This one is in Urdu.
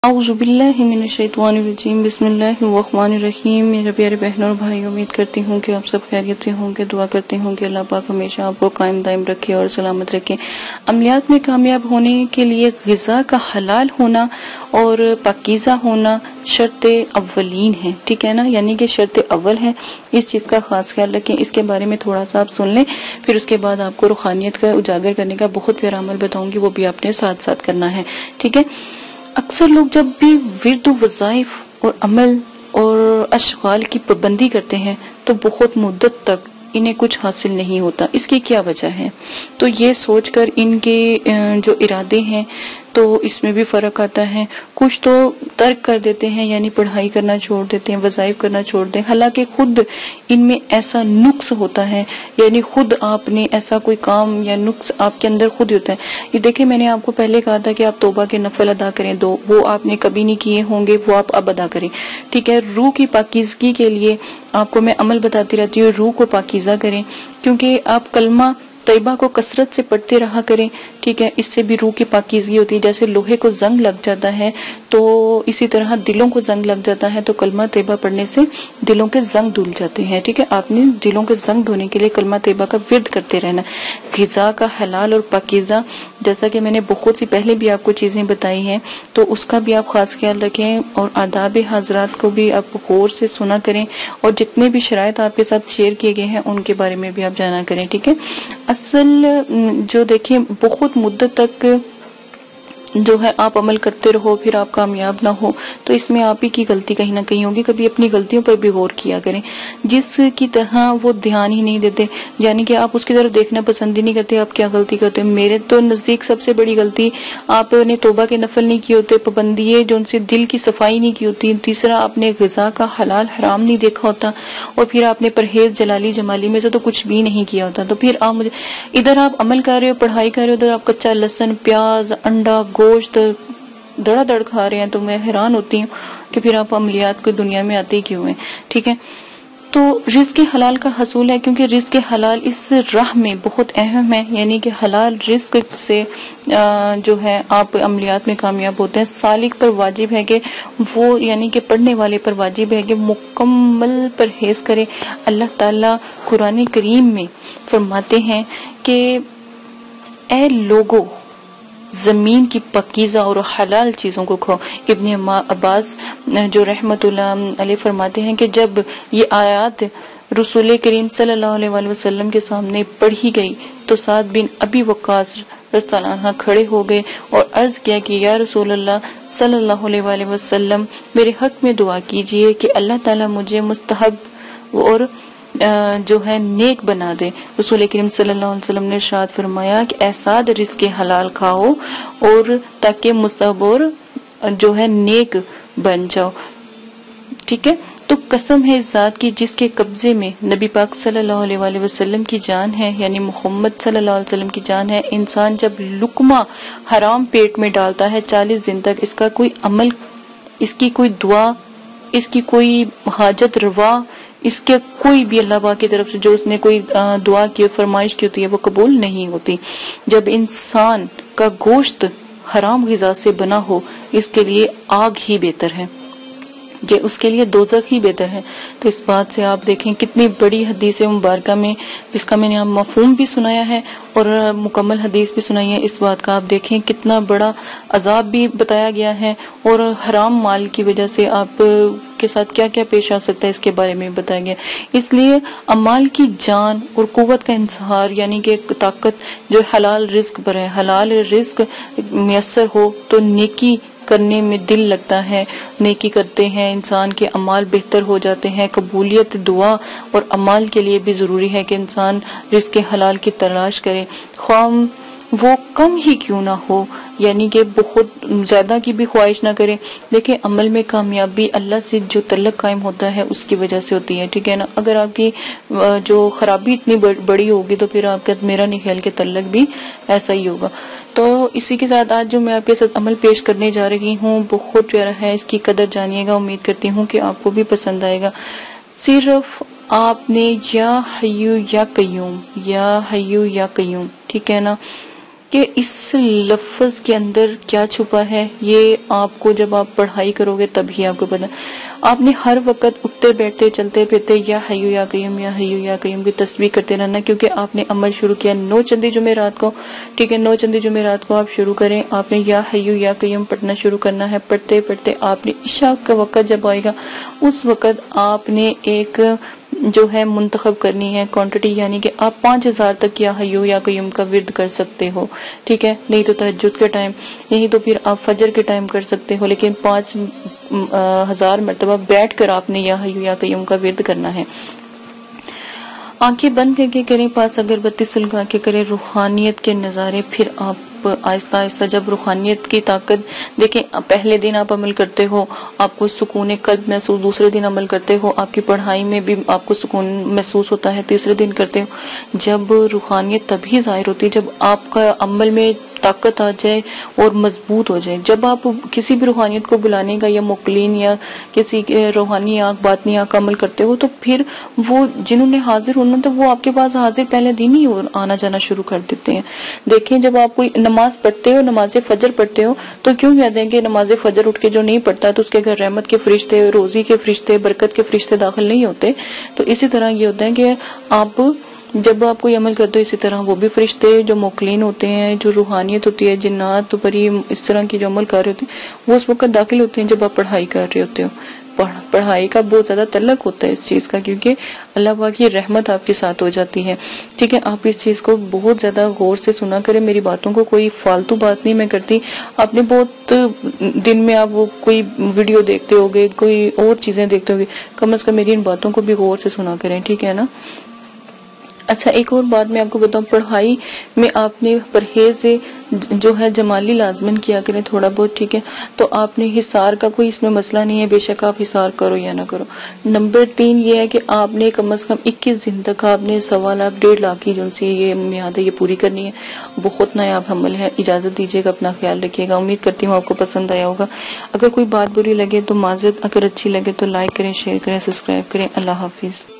اعوذ باللہ من الشیطان الرجیم بسم اللہ الرحمن الرحیم۔ میرے پیارے بہنوں اور بھائی، امید کرتی ہوں کہ آپ سب خیریت سے ہوں گے۔ دعا کرتی ہوں کہ اللہ پاک ہمیشہ آپ کو قائم دائم رکھے اور سلامت رکھے۔ عملیات میں کامیاب ہونے کے لیے غذا کا حلال ہونا اور پاکیزہ ہونا شرط اولین ہے، ٹھیک ہے نا، یعنی کہ شرط اول ہے۔ اس چیز کا خاص خیال رکھیں۔ اس کے بارے میں تھوڑا سا آپ سن لیں، پھر اس کے بعد آپ کو روحانیت کا اجاگر کرنے کا بہت پیارا عمل بتاؤں گی، وہ بھی آپ نے ساتھ ساتھ کرنا ہے، ٹھیک ہے۔ اکثر لوگ جب بھی ورد و وظائف اور عمل اور اشغال کی پابندی کرتے ہیں تو بہت مدت تک انہیں کچھ حاصل نہیں ہوتا۔ اس کی کیا وجہ ہے؟ تو یہ سوچ کر ان کے جو ارادے ہیں تو اس میں بھی فرق آتا ہے۔ کچھ تو ترک کر دیتے ہیں، یعنی پڑھائی کرنا چھوڑ دیتے ہیں، وظائف کرنا چھوڑ دیتے ہیں، حالانکہ خود ان میں ایسا نقص ہوتا ہے، یعنی خود آپ نے ایسا کوئی کام یا نقص آپ کے اندر خود ہوتا ہے۔ یہ دیکھیں، میں نے آپ کو پہلے کہا تھا کہ آپ توبہ کے نفل ادا کریں، وہ آپ نے کبھی نہیں کیے ہوں گے، وہ آپ اب ادا کریں، ٹھیک ہے۔ روح کی پاکیزگی کے لیے آپ کو میں عمل بتاتی رہتی ہوں، روح کو پاکیزہ کریں، کیونکہ آپ کلمہ طیبہ کو کثرت سے پڑھتے رہا کریں، ٹھیک ہے۔ اس سے بھی روح کی پاکیزگی ہوتی ہے۔ جیسے لوہے کو زنگ لگ جاتا ہے تو اسی طرح دلوں کو زنگ لگ جاتا ہے، تو کلمہ طیبہ پڑھنے سے دلوں کے زنگ دھل جاتے ہیں، ٹھیک ہے۔ آپ نے دلوں کے زنگ دھونے کے لیے کلمہ طیبہ کا ورد کرتے رہنا۔ غذا کا حلال اور پاکیزہ، جیسا کہ میں نے بہت سی پہلے بھی آپ کو چیزیں بتائی ہیں، تو اس کا بھی آپ خاص خیال رکھیں، اور آداب حضرات کو بھی آپ غور سے سنا کریں، اور جتنے بھی شرائط آپ کے ساتھ شیئر کیے گئے ہیں ان کے بارے میں بھی آپ جانا کریں، ٹھیک ہے۔ اصل جو دیکھیں، بہت مدت تک جو ہے آپ عمل کرتے رہو پھر آپ کامیاب نہ ہو، تو اس میں آپ ہی کی غلطی کہیں نہ کہیں ہوگی۔ کبھی اپنی غلطیوں پر بھی غور کیا کریں۔ جس کی طرح وہ دھیان ہی نہیں دیتے، یعنی کہ آپ اس کی طرف دیکھنا پسند ہی نہیں کرتے، آپ کیا غلطی کرتے ہیں۔ میرے تو نزدیک سب سے بڑی غلطی، آپ نے توبہ کے نفل نہیں کیے ہوتے، پابندیے جو ان سے دل کی صفائی نہیں کی ہوتی، تیسرا آپ نے غذا کا حلال حرام نہیں دیکھا ہوتا، اور پھر آپ نے پرہیز جلالی جمالی میں سے تو کچھ بھی نہیں کیا ہوتا۔ تو پھر آپ ادھر آپ عمل کر رہے ہو، پڑھائی کر رہے ہو، ادھر آپ کچا لہسن، پیاز، انڈا، گوشت دڑا دڑ کھا رہے ہیں، تو میں حیران ہوتی ہوں کہ پھر آپ عملیات کو دنیا میں آتے کیوں ہیں، ٹھیک ہے۔ تو رزق حلال کا حصول ہے، کیونکہ رزق حلال اس راہ میں بہت اہم ہے، یعنی کہ حلال رزق سے جو ہے آپ عملیات میں کامیاب ہوتے ہیں۔ سالک پر واجب ہے کہ وہ، یعنی کہ پڑھنے والے پر واجب ہے کہ مکمل پرہیز کرے۔ اللہ تعالیٰ قرآن کریم میں فرماتے ہیں کہ اے لوگو، زمین کی پاکیزہ اور حلال چیزوں کو کھاؤ۔ ابن عباس جو رحمت اللہ علیہ فرماتے ہیں کہ جب یہ آیات رسول کریم صلی اللہ علیہ وآلہ وسلم کے سامنے پڑھی گئی تو سعد بن ابی وقاص رضی اللہ عنہ کھڑے ہو گئے اور عرض کیا کہ یا رسول اللہ صلی اللہ علیہ وآلہ وسلم، میرے حق میں دعا کیجئے کہ اللہ تعالیٰ مجھے مستحب اور جو ہے نیک بنا دے۔ رسول کریم صلی اللہ علیہ وسلم نے ارشاد فرمایا کہ اے سعد، رزق حلال کھاؤ اور تاکہ مستحب اور جو ہے نیک بن جاؤ، ٹھیک ہے۔ تو قسم ہے اس ذات کی جس کے قبضے میں نبی پاک صلی اللہ علیہ وآلہ وسلم کی جان ہے، یعنی محمد صلی اللہ علیہ وسلم کی جان ہے، انسان جب لقمہ حرام پیٹ میں ڈالتا ہے 40 دن تک اس کا کوئی عمل، اس کی کوئی دعا، اس کی کوئی حاجت روا، اس کے کوئی بھی اللہ پاک کی طرف سے جو اس نے کوئی دعا کی فرمائش کی ہوتی ہے وہ قبول نہیں ہوتی۔ جب انسان کا گوشت حرام غذا سے بنا ہو، اس کے لیے آگ ہی بہتر ہے، کہ اس کے لیے دوزخ ہی بہتر ہے۔ تو اس بات سے آپ دیکھیں کتنی بڑی حدیث مبارکہ میں، جس کا میں نے آپ مفہوم بھی سنایا ہے اور مکمل حدیث بھی سنائی ہے، اس بات کا آپ دیکھیں کتنا بڑا عذاب بھی بتایا گیا ہے، اور حرام مال کی وجہ سے آپ کے ساتھ کیا کیا پیش آ سکتا ہے اس کے بارے میں بتایا گیا۔ اس لیے اعمال کی جان اور قوت کا انحصار، یعنی کہ طاقت جو حلال رزق پر ہے، حلال رزق میسر ہو تو نیکی کرنے میں دل لگتا ہے، نیکی کرتے ہیں انسان کے اعمال بہتر ہو جاتے ہیں۔ قبولیت دعا اور اعمال کے لیے بھی ضروری ہے کہ انسان رزق حلال کی تلاش کرے، خواہ وہ کم ہی کیوں نہ ہو، یعنی کہ بہت زیادہ کی بھی خواہش نہ کرے۔ دیکھیں، عمل میں کامیابی اللہ سے جو تعلق قائم ہوتا ہے اس کی وجہ سے ہوتی ہے، ٹھیک ہے نا۔ اگر آپ کی جو خرابی اتنی بڑی ہوگی تو پھر آپ کا، میرا نہیں خیال کہ تعلق بھی ایسا ہی ہوگا۔ تو اسی کے ساتھ آج جو میں آپ کے ساتھ عمل پیش کرنے جا رہی ہوں بہت پیارا ہے، اس کی قدر جانیے گا، امید کرتی ہوں کہ آپ کو بھی پسند آئے گا۔ صرف آپ نے یا حیو یا قیوم، یا حیو یا قیوم، ٹھیک ہے نا، کہ اس لفظ کے اندر کیا چھپا ہے، یہ آپ کو جب آپ پڑھائی کرو گے تب ہی آپ کو پتا۔ آپ نے ہر وقت اٹھتے بیٹھتے چلتے پھرتے یا حیو یا قیوم یا حیو یا قیوم کی تسبیح کرتے رہنا، کیونکہ آپ نے عمل شروع کیا 9 چندی جمعرات کو، ٹھیک ہے، 9 چندی جمعرات کو آپ شروع کریں، آپ نے یا حیو یا قیوم پڑھنا شروع کرنا ہے۔ پڑھتے پڑھتے آپ نے عشاء کا وقت جب آئے گا اس وقت آپ نے ایک جو ہے منتخب کرنی ہے کوانٹٹی، یعنی کہ آپ 5000 تک یا حیو یا قیوم کا ورد کر سکتے ہو، ٹھیک ہے، نہیں تو تہجد کے ٹائم، نہیں تو پھر آپ فجر کے ٹائم کر سکتے ہو، لیکن 5000 مرتبہ بیٹھ کر آپ نے یا حیو یا قیوم کا ورد کرنا ہے۔ آنکھیں بند کر کے کریں، پاس اگربتی سلگا کے کریں روحانیت کے نظارے، پھر آپ آہستہ آہستہ جب روحانیت کی طاقت دیکھیں، پہلے دن آپ عمل کرتے ہو آپ کو سکون قلب محسوس، دوسرے دن عمل کرتے ہو آپ کی پڑھائی میں بھی آپ کو سکون محسوس ہوتا ہے، تیسرے دن کرتے ہو۔ جب روحانیت تبھی ظاہر ہوتی ہے جب آپ کا عمل میں طاقت آ جائے اور مضبوط ہو جائے۔ جب آپ کسی بھی روحانیت کو بلانے کا یا مقلین یا کسی روحانی آنکھ باطنی آنکھ کا عمل کرتے ہو تو پھر وہ جنہوں نے حاضر ہونا تو وہ آپ کے پاس حاضر پہلے دن ہی آنا جانا شروع کر دیتے ہیں۔ دیکھیں جب آپ کوئی نماز پڑھتے ہو، نماز فجر پڑھتے ہو، تو کیوں کہتے ہیں کہ نماز فجر اٹھ کے جو نہیں پڑھتا تو اس کے گھر رحمت کے فرشتے، روزی کے فرشتے، برکت کے فرشتے داخل نہیں ہوتے۔ تو اسی طرح یہ ہوتا ہے کہ آپ جب آپ کوئی عمل کرتے ہو اسی طرح وہ بھی فرشتے جو موکلین ہوتے ہیں، جو روحانیت ہوتی ہے، جنات پری اس طرح کی جو عمل کر رہے ہوتے ہیں وہ اس وقت داخل ہوتے ہیں جب آپ پڑھائی کر رہے ہوتے ہو۔ پڑھائی کا بہت زیادہ تعلق ہوتا ہے اس چیز کا، کیونکہ اللہ پاک کی رحمت آپ کے ساتھ ہو جاتی ہے، ٹھیک ہے۔ آپ اس چیز کو بہت زیادہ غور سے سنا کریں، میری باتوں کو کوئی فالتو بات نہیں میں کرتی۔ آپ نے بہت دن میں آپ وہ کوئی ویڈیو دیکھتے ہوگے، کوئی اور چیزیں دیکھتے ہوگے، کم از کم میری ان باتوں کو بھی غور سے سنا کریں، ٹھیک ہے نا۔ اچھا ایک اور بات میں آپ کو بتاؤں، پڑھائی میں آپ نے پرہیز جو ہے جمالی لازمن کیا کریں تھوڑا بہت، ٹھیک ہے۔ تو آپ نے حصار کا کوئی اس میں مسئلہ نہیں ہے، بے شک آپ حصار کرو یا نہ کرو۔ نمبر 3 یہ ہے کہ آپ نے کم از کم 21 دن تک آپ نے 1.25 لاکھ 1.5 لاکھ کی جو سی یہ میعاد ہے یہ پوری کرنی ہے۔ بہت نایاب عمل ہے، اجازت دیجیے گا، اپنا خیال رکھیے گا۔ امید کرتی ہوں آپ کو پسند آیا ہوگا۔ اگر کوئی بات بری لگے تو معذرت، اگر اچھی لگے تو لائک کریں، شیئر کریں، سبسکرائب کریں۔ اللہ حافظ۔